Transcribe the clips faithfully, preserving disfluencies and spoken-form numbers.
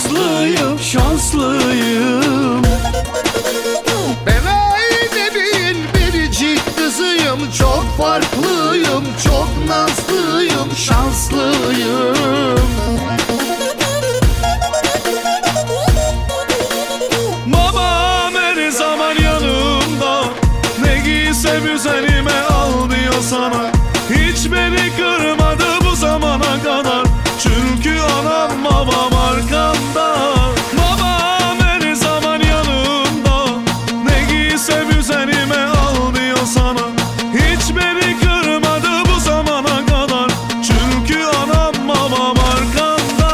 nazlıyım, şanslıyım. Ben ailemin biricik kızıyım. Çok farklıyım, çok nazlıyım, şanslıyım. Babam her zaman yanımda, ne giysem üzerime al diyor sana. Hiç beni kırmadı bu zamana kadar, çünkü anam babam arkamda. Babam her zaman yanımda, ne giysem üzerime al diyor sana. Hiç beni kırmadı bu zamana kadar, çünkü anam babam arkamda.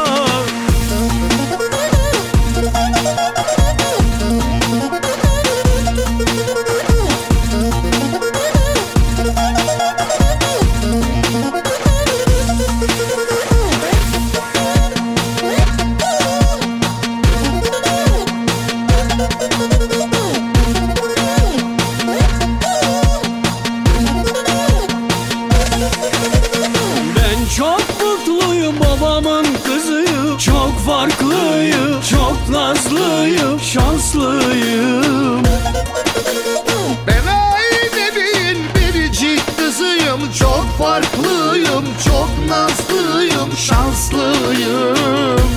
Çok mutluyum, babamın kızıyım. Çok farklıyım, çok nazlıyım, şanslıyım. Ben ailemin biricik kızıyım. Çok farklıyım, çok nazlıyım, şanslıyım.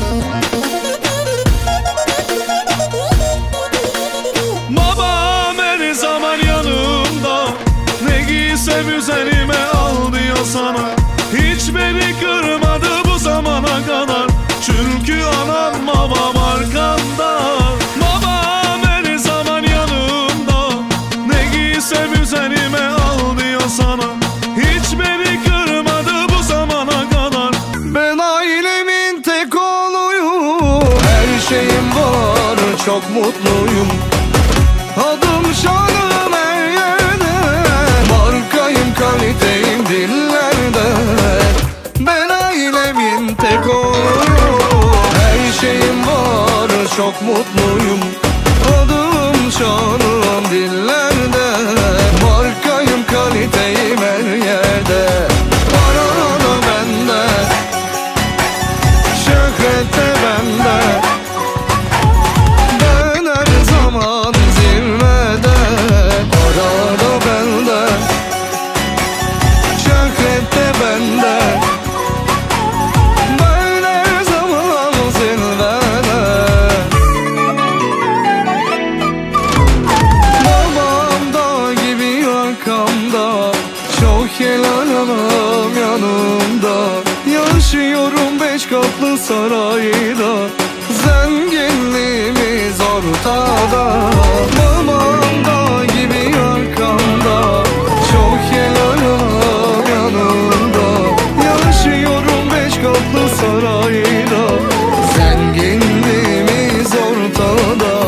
Babam her zaman yanımda, ne giysem üzerime al diyor sana. Hiç beni kırmadı bu zamana kadar, çünkü anam babam arkamda. Babam her zaman yanımda, ne giysem üzerime al diyor sana. Hiç beni kırmadı bu zamana kadar. Ben ailemin tek oğluyum. Her şeyim var, çok mutluyum. Adım şanım her yerde, markayım kaliteyim dillerde. Ben ailemin tek oğluyum. Her şeyim var, çok mutluyum. Adım şanım dillerde, markayım kaliteyim her yerde. Para da bende, şöhret de bende. Ben her zaman zirvede. Para da bende, şöhret de bende. Ben her zaman zirvede. Babam dağ gibi arkamda, çok helal anam yanımda. Yaşıyorum beş katlı sarayda, zenginliğimiz ortada. Babam dağ gibi arkamda, çok helal anam yanımda. Yaşıyorum beş katlı sarayda, zenginliğimiz ortada.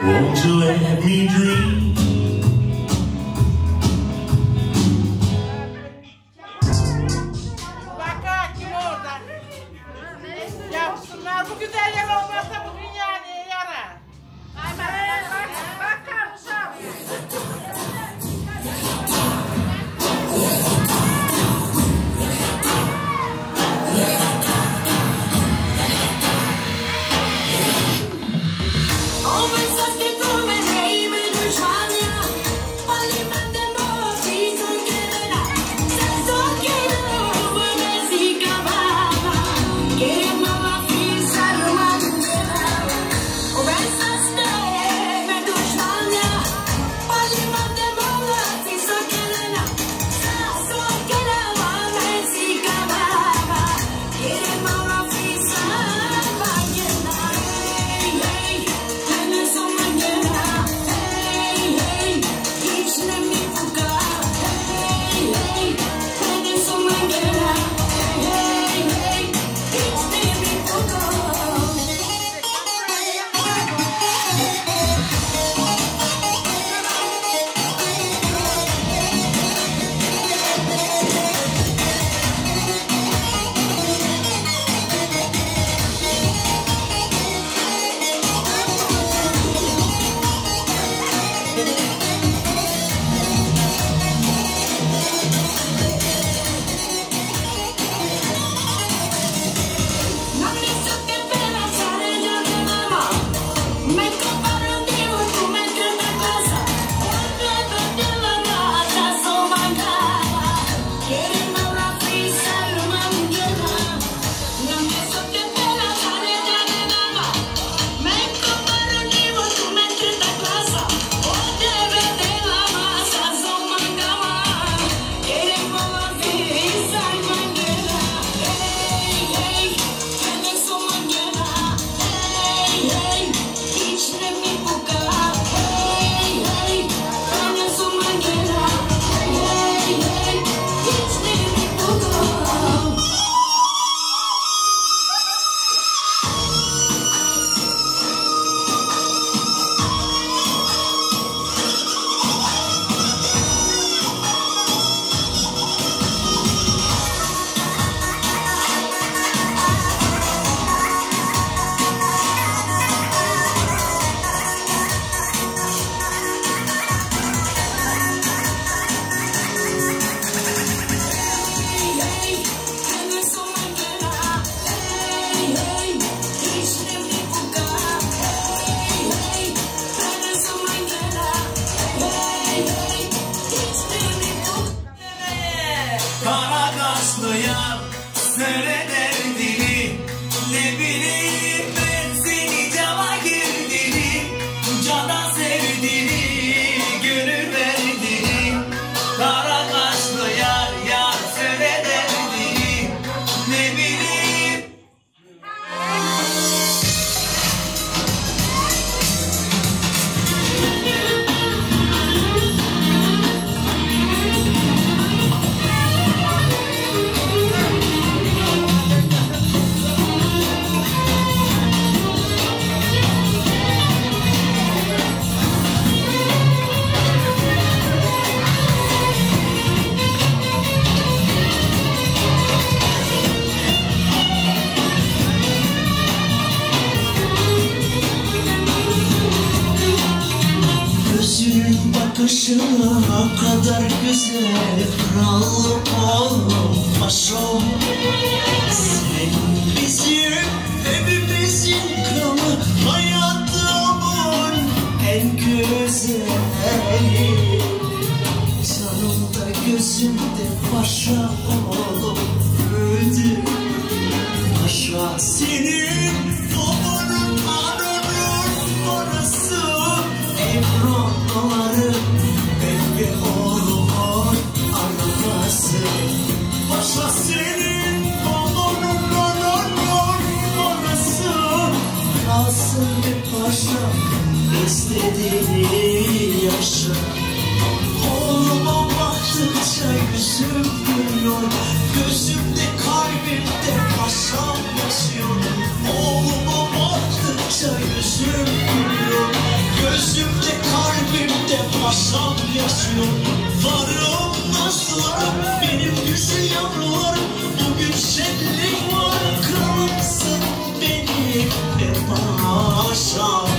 Won't you let me dream? Bak kim orada? Yapsınlar bu güzeller olmazsa bu dünya neye yarar? Ay bak bak kardeşim. Kara kaşlı yar söyle derdini, ne bileyim ben seni cana girdiğini, cana sevdiğini, gönül verdiğini. Kara kaşlı yar yar söyle derdini, ne bileyim. Gözünün bakışı o kadar güzel, kralım oğlum paşam. Sen bizim hepimizin kralı, hayatımın en güzeli. Canımda gözümde paşa oğlum öldü. Paşa senin babanın ananın parası, Ebru doları, ben ve oğlumun arabası. Paşa senin babanın ananın parası, kalsın be paşa, istediğini yaşa. Oğluma baktıkça yüzüm gülüyor, gözümde kalbimde paşam yaşıyor. paşam yaşıyor. Varım nazlarım benim güzel yavrularım. Bugün şenlik var, kralımsın benim hep paşam.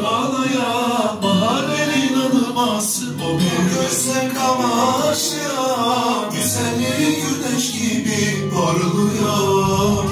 ağlaya, mahallenin adıması o bir gözle kamaşıyor, güzelliği güneş gibi parlıyor.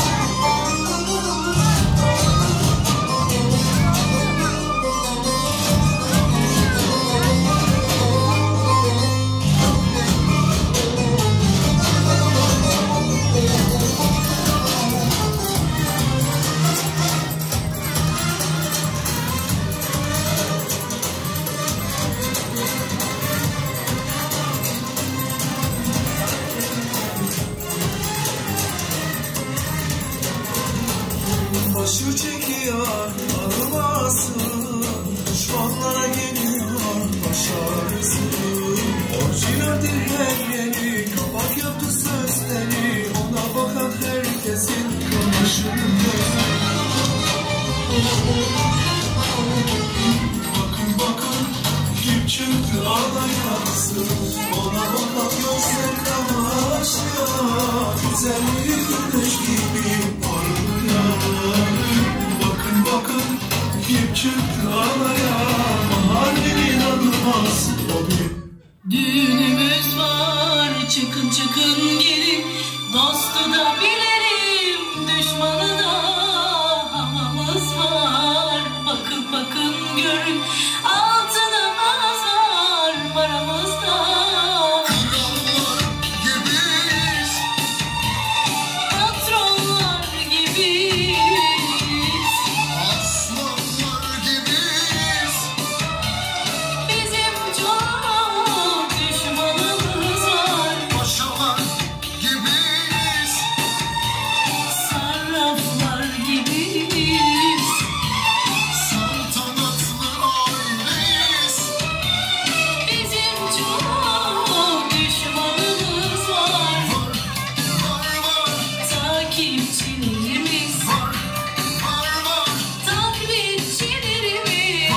Başı çekiyor ağlaması, düşmanlara geliyor baş ağrısı. Orijinaldir her yeri, kapak yaptı sözleri, ona bakan herkesin kamaşır gözü. Bakın bakın kim çıktı ağlayası, ona bakan gözler kamaşıyor, güzelliği güneş gibi parlıyor. Bakın bakın kim çıktı alaya, mahallenin adıması o bir. Düğünümüz var, çıkın çıkın gelin, dostu da bilelim, düşmanı da havamız var. Bakın bakın görün, altınımız var, paramız da. Krallar gibiyiz, Patronlar gibiyiz, aslanlar gibiyiz, bizim çok düşmanımız var. paşalar gibiyiz, Sarraflar gibiyiz, saltanatlı aileyiz. bizim çok düşmanımız var. Var var, Takipçilerimiz, var var, taklitçilerimiz,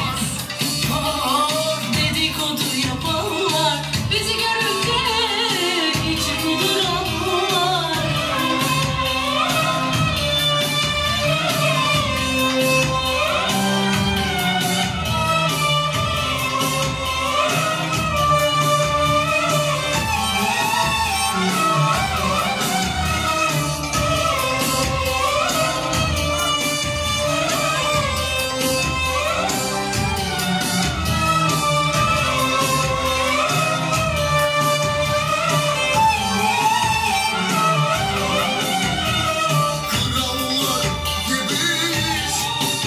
dedikodu yapanlar, bizi görünce içi kuduranlar. krallar gibiyiz,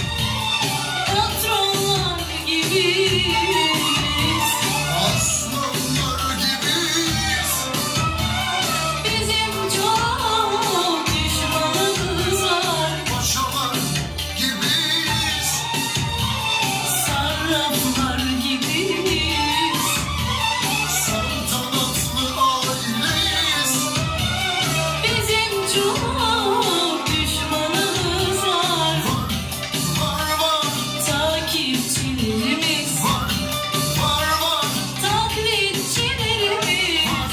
Patronlar gibiyiz, aslanlar gibiyiz, bizim çok düşmanımız var. paşalar gibiyiz, Sarraflar gibiyiz, saltanatlı aileyiz. bizim çok düşmanımız var. Var var, Takipçilerimiz, var var, taklitçilerimiz,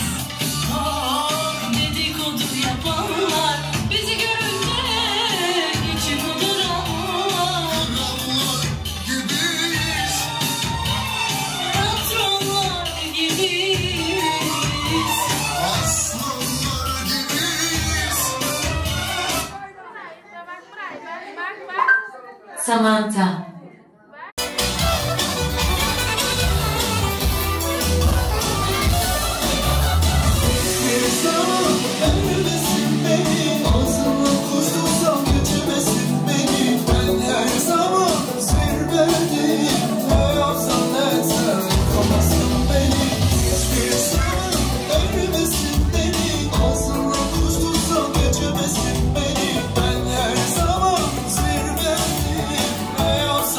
dedikodu yapanlar, bizi görünce içi kuduranlar. krallar gibiyiz, Patronlar gibiyiz, aslanlar gibiyiz. Samantha. Öldürmesin beni, ağzımla kuş tutsam götürmesin beni. Ben her zaman zirvedeyim, ne yapsam ne etsem yıkamazsın beni. Hiçbir zaman öldürmesin beni, ağzımla kuş tutsam götürmesin beni. Ben her zaman zirvedeyim, ne yapsam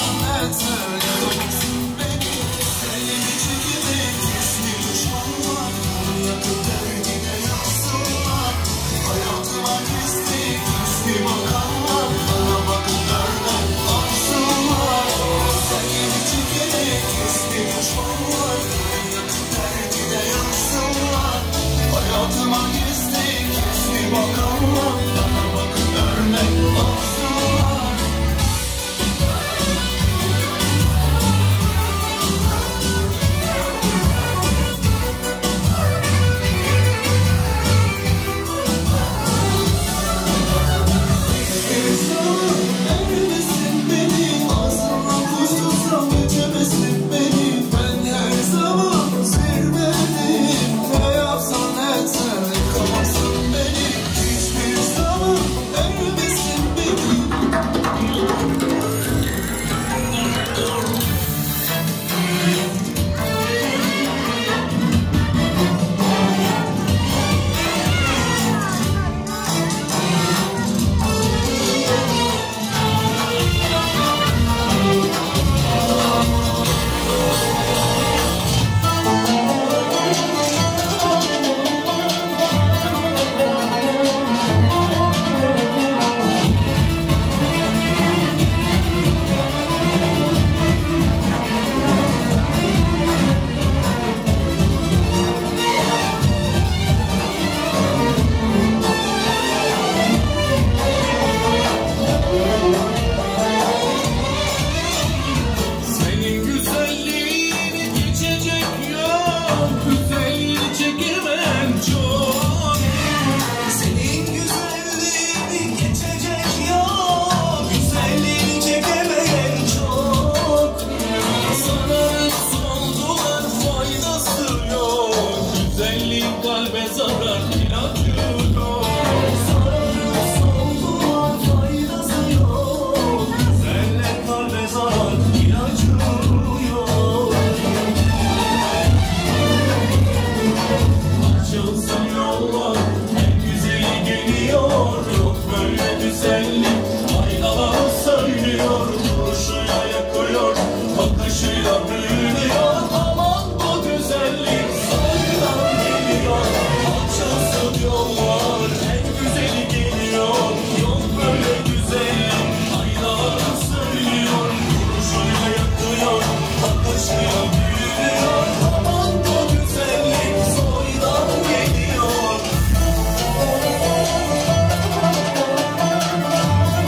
güzellik. Aynalar söylüyor, duruşuyla yakıyor, bakışıyla büyülüyor. Aman bu güzellik soydan geliyor. Açılsın yollar, en güzeli geliyor. Yok böyle güzellik. Aynalar söylüyor, duruşuyla yakıyor, bakışıyla büyülüyor. Aman bu güzellik soydan geliyor.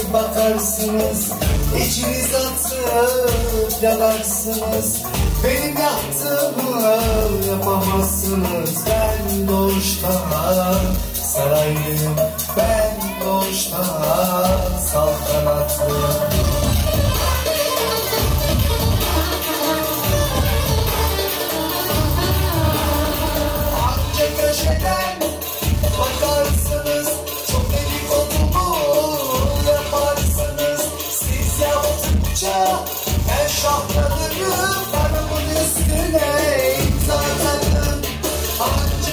bakarsınız, içiniz atıp yanarsınız. Benim yaptığımı yapamazsınız. Ben doğuştan saraylıyım, ben doğuştan saltanatlıyım. Anca köşeden bakarsınız, çok dedikodumu yaparsınız. Siz yaptıkça ben şahlanırım, paramın üstüne imza atarım. Anca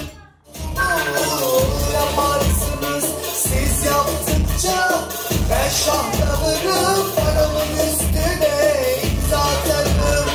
yaparsınız, siz yaptıkça ben şahlanırım, paramın üstüne imza atarım.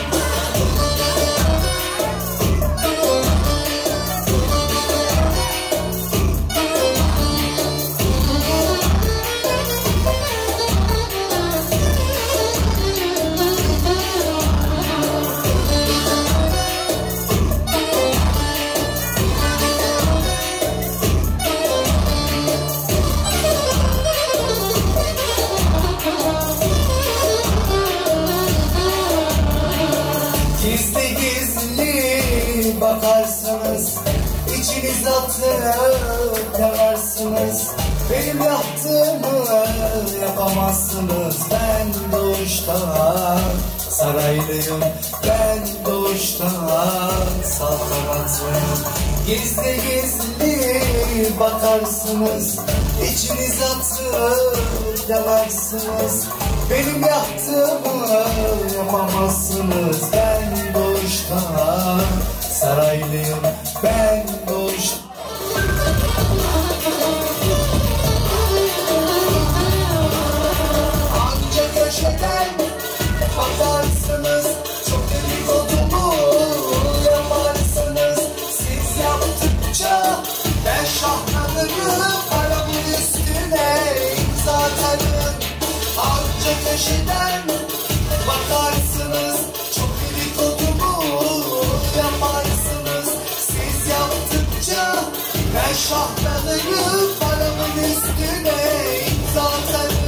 Gizli gizli bakarsınız, içiniz atıp yanarsınız. Benim yaptığımı yapamazsınız. Ben doğuştan saraylıyım, ben doğuştan saltanatlıyım. Gizli gizli bakarsınız, içiniz atıp yanarsınız. Benim yaptığımı yapamazsınız. Ben doğuştan saraylıyım, ben doğuştan. Anca köşeden bakarsınız, çok dedikodumu yaparsınız. Siz yaptıkça ben şahlanırım, paramın üstüne imza atarım. Anca köşeden bakarsınız, çok dedikodumu yaparsınız. Siz yaptıkça ben şahlanırım, paramın üstüne imza atarım.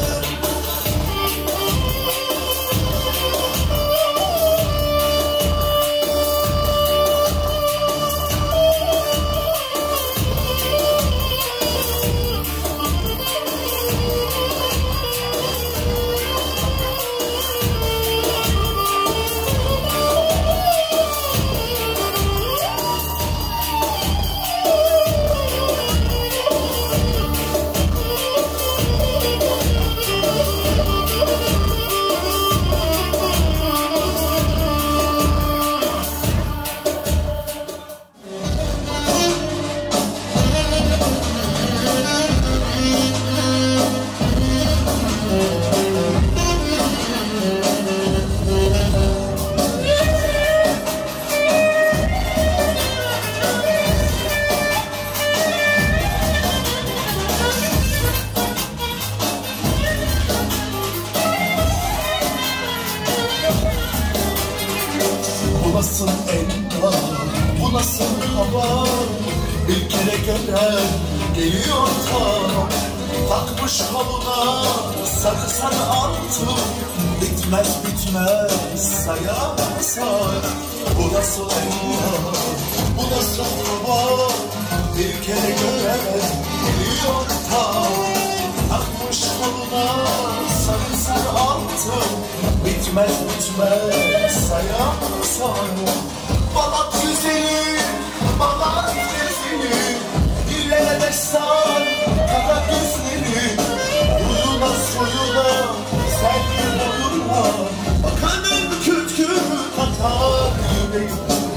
Bu nasıl endam, bu nasıl hava? Bir kere gören geliyor tam. Takmış koluna sarı sarı altın, bitmez bitmez saya say. Bu nasıl endam, bu nasıl hava? Bir kere gören geliyor tam. Takmış koluna sarı sarı altın, bitmez bitmez saya say. Balat güzeli, balat güzeli, dillere destan kara gözleri. Uyuna soyuna sen boyuna, kanın kütkü katar yüreği.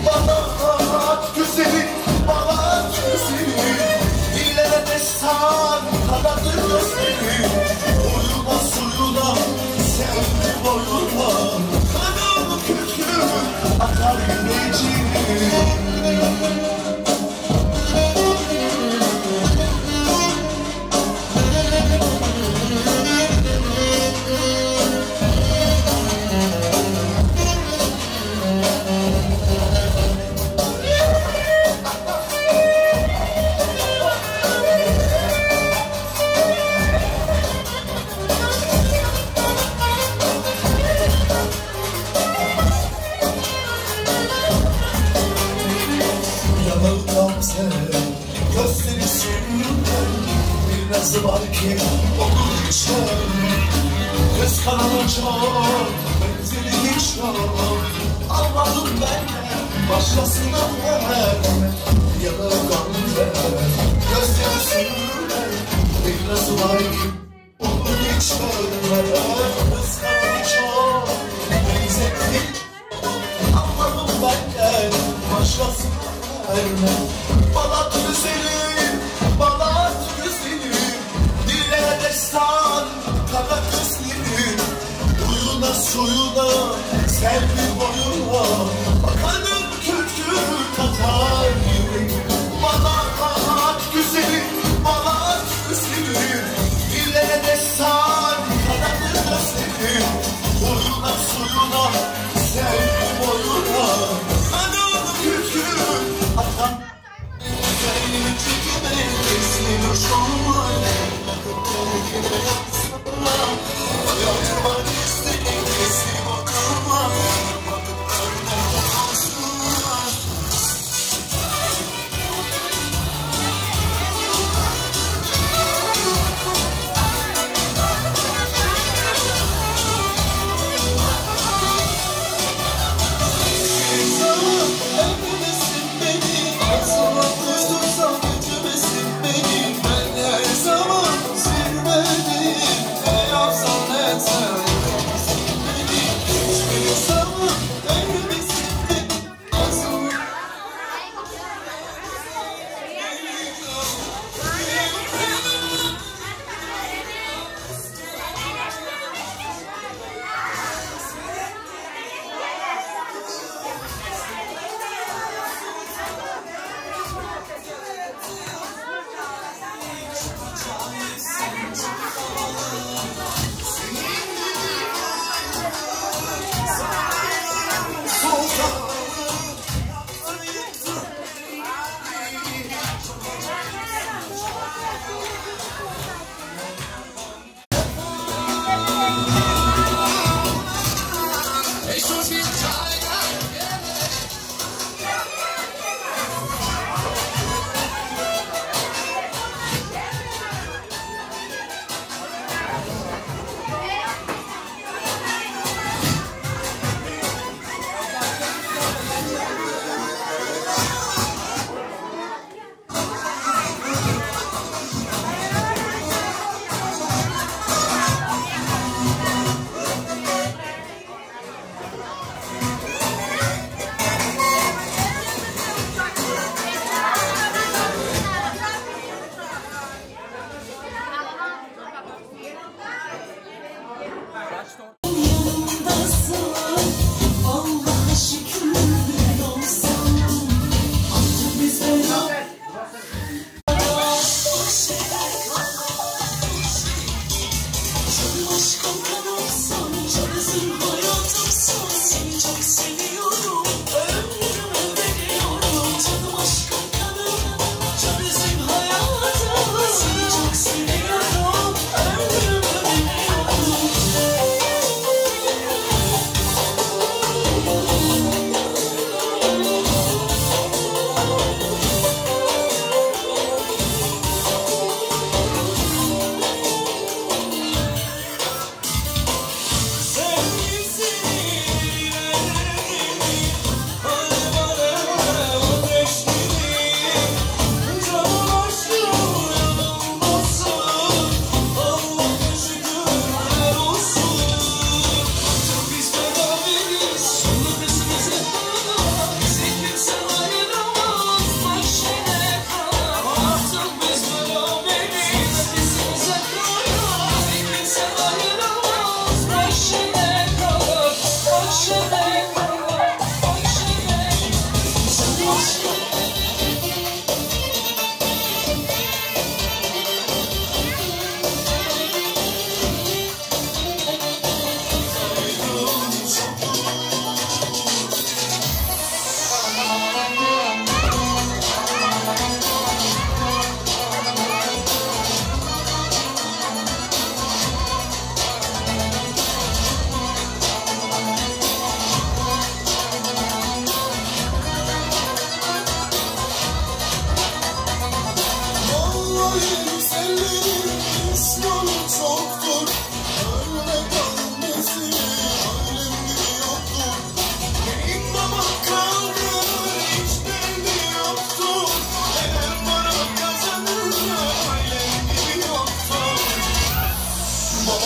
Balat güzeli, balat güzeli, dillere destan kara gözleri. Uyuna soyuna sen boyuna, kanın kütkü akar yüreği. Kıskananı çok, benzeri hiç yok. Allah'ım benden başkasına verme. Yanılgan ver, gözleri sürme. Bir nasıl var ki onu hiç görme. Kıskananı çok, benzeri hiç yok. Allah'ım benden başkasına verme. Balat güzelim, balat güzelim. Dile destan, kara kız gibi. Uyuna suyuna, selvi boyuna. Bakalım kültür katar gibi. Balat güzelim, balat güzelim. Dile destan, kara kız gibi. Uyuna suyuna, selvi boyuna. Bakalım kültür katar. Güzelim çekime, ismini uçurma. Hayatıma istedim, teslim oturma.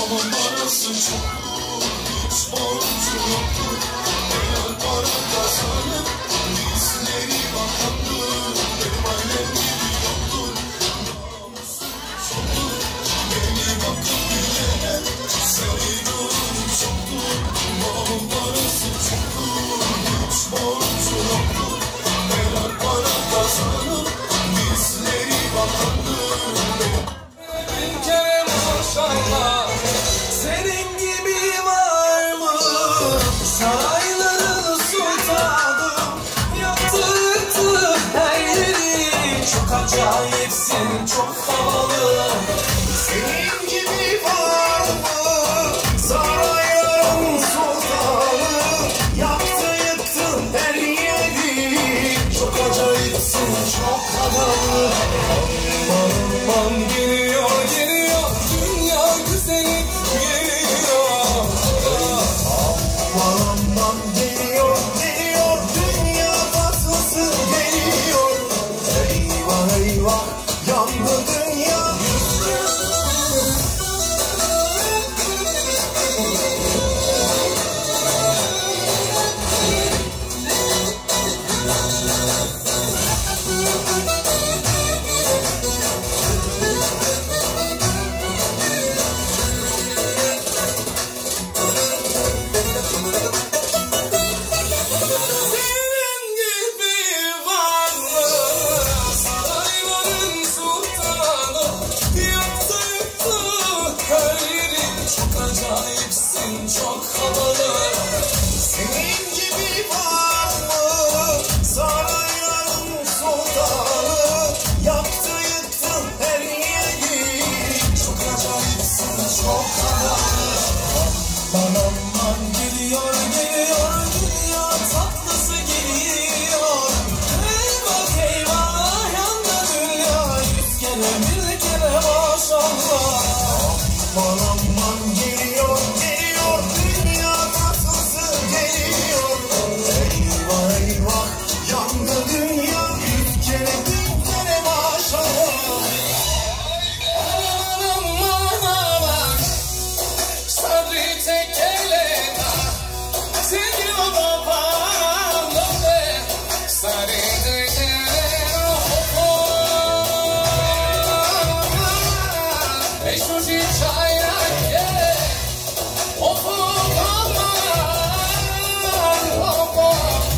Babamın parası çoktur, hiç borcu yoktur. Eğer para kazanıp bizleri bakandır. Benim ailem gibi yoktur, namusum çoktur. Beni bakıp gülen sayıyorum çoktur. Babamın parası çoktur, hiç borcu yoktur. Eğer para kazanıp bizleri bakandır. Bin kere maşallah, senin gibi var mı? Sarayların sultanı, yaptırdı her yeri. Çok acayipsin, çok havalı. Senin gibi var mı? Sarayların sultanı, yaptı yıktı her yeri. Çok acayipsin, çok havalı. Aman geliyor, geliyor, dünya güzeli geliyor. Aman aman geliyor, geliyor, dünya tatlısı geliyor. Eyvah eyvah, yandı dünya. Senin gibi var mı? Sarayların sultanı, yaptı yıktı her yeri. Çok acayipsin, çok havalı. Senin gibi var mı? Sarayların sultanı, yaptı yıktı her yeri. Çok acayipsin, çok havalı. Aman aman geliyor, geliyor, dünya tatlısı geliyor. Eyvah eyvah, yandı dünya. Yüz kere bir kere maşallah. Aman aman geliyor, geliyor, dünya tatlısı geliyor. Eyvah eyvah, yandı dünya. Yüz kere bir kere maşallah. Aman aman aman, sabri tekelena, sevgi babam dove, sabri tekelena, hopa, eşuji çayna ye, hopa, hopa,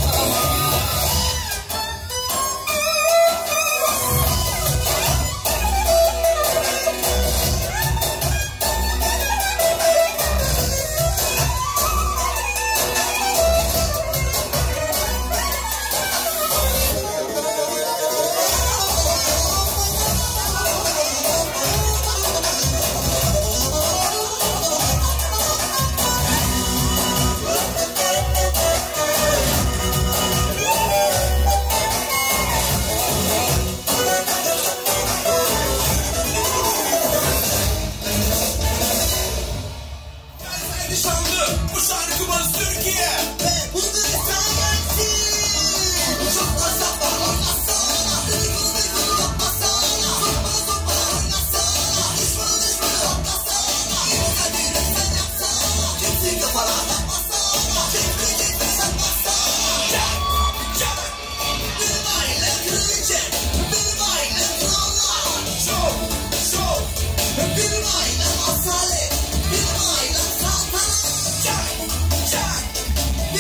Nişanlı, bu şarkımız Türkiye. Ve bu sayesi. Çok fazla oynasana. Duygulu duygulu yapmasana. Sokmalı sokmalı oynasana. Düşmanı düşmanı yapmasana. Yoksa bir sen yapsana. Kimsin kafalar yapmasana. Keyifli keyifli yapmasana. Jack, Jack. Benim ailem kraliçe. Benim ailem krallar. Şov, şov. Benim ailem asalet. Benim ailem saltanat. Jack, Jack.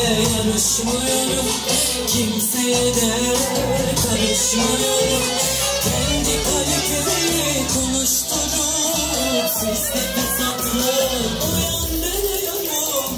yarışmıyorum, kimseye de karışmıyorum. Kendi kalitemi konuşturup sizde fesatlı uyandırıyorum.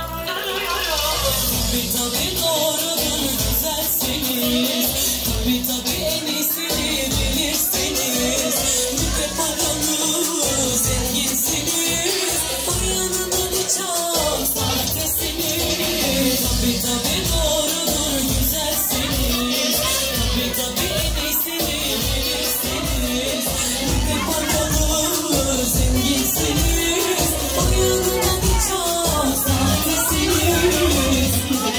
Tabi tabi doğrudur güzelsiniz, tabi tabi en iyisini bilirsiniz. Bir de paranız zenginsiniz, o yanından çok sahtesiniz. Tabi tabi doğrudur güzelsiniz, tabi tabi en iyisini bilirsiniz. Bir de paranız zenginsiniz, o yanından çok sahtesiniz.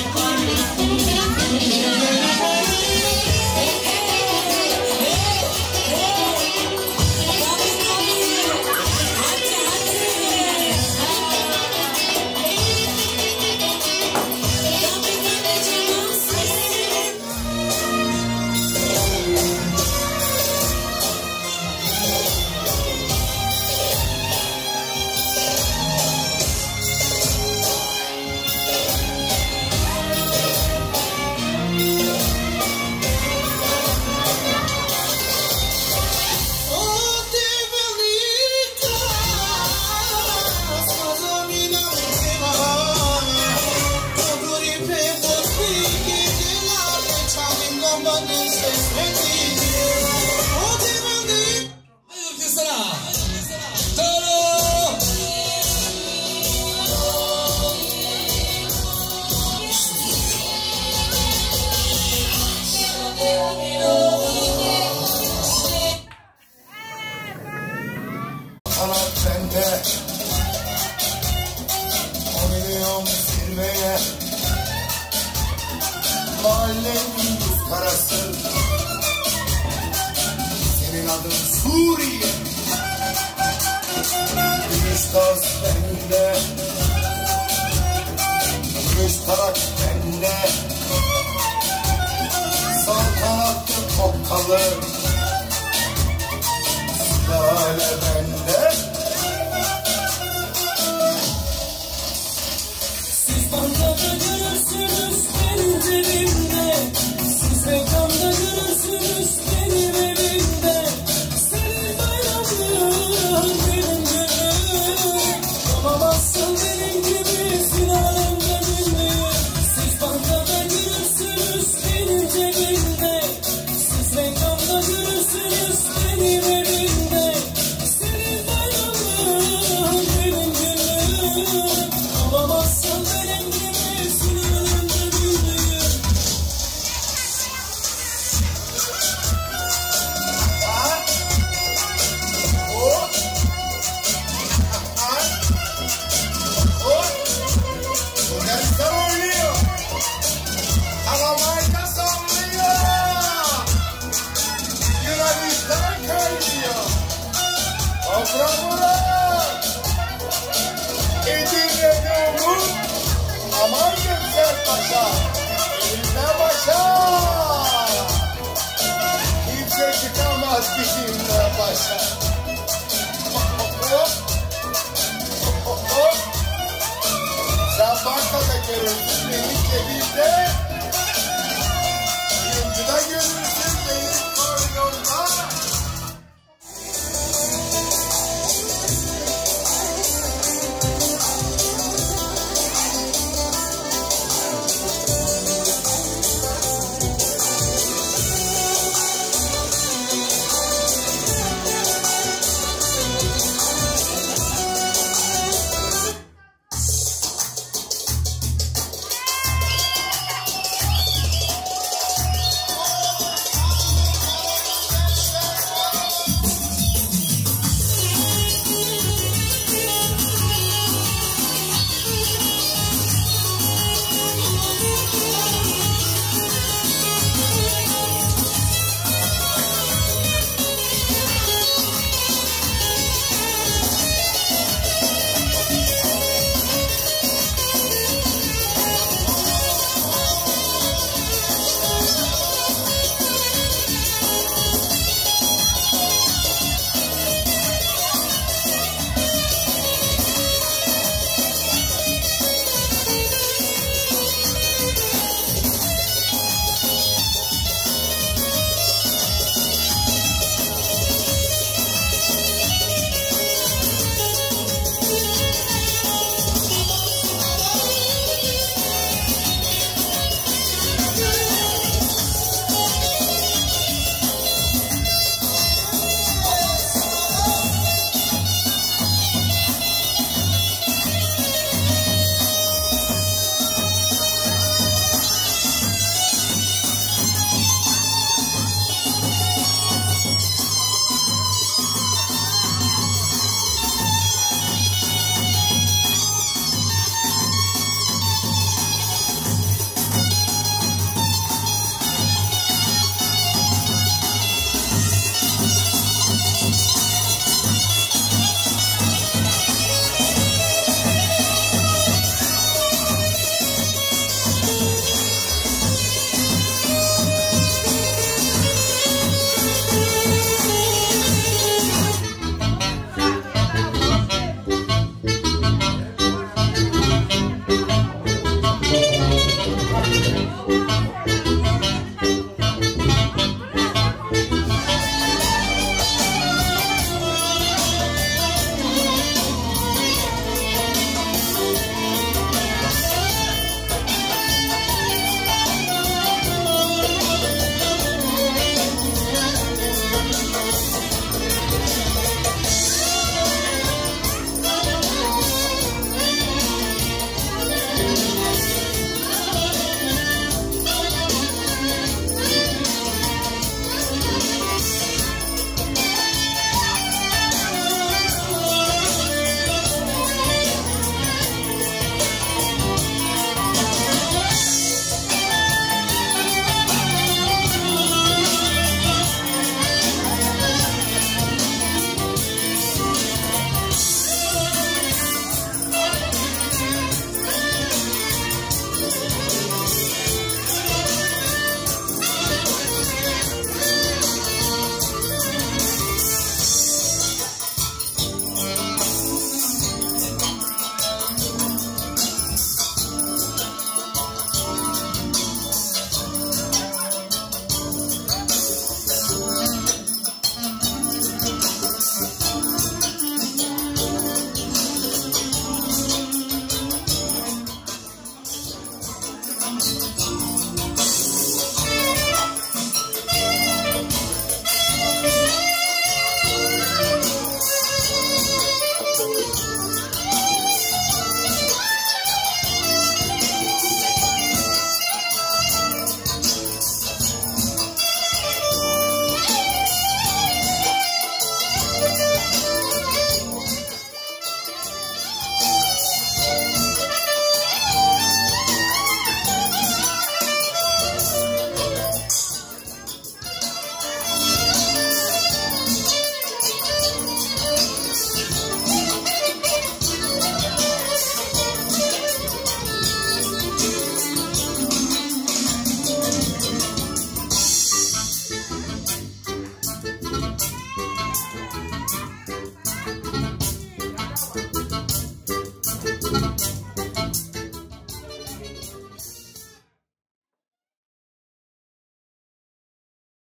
Kanat bende, oynuyorum zirveye. Mahallenin buz karası, senin adın Suriye. Gümüş tas bende, gümüş tarak bende. Saltanatlı kokkalı, lale bende. Siz bankada görürsünüz benim cebimde, siz reklamda görürsünüz benim evimde. Senin bayramın benim gönlüm, ama asıl benim gibi Sinan'ın gönlüm. Siz bankada görürsünüz benim cebimde, siz reklamda görürsünüz benim evimde. Senin bayramın benim gönlüm, ama asıl benim gibi Sinan'ın gönlüm. Bulgaristan oynuyor, Alamayka sallıyor, Yunanistan kaynıyor. Afra Murat, Edirne'de Umut, aman Göksel Paşa, eline başa. Kimse çıkamaz bizimle başa. Hop, hop, hop. Sen bankada görürsün, benim cebimde, oyuncuda görürsün.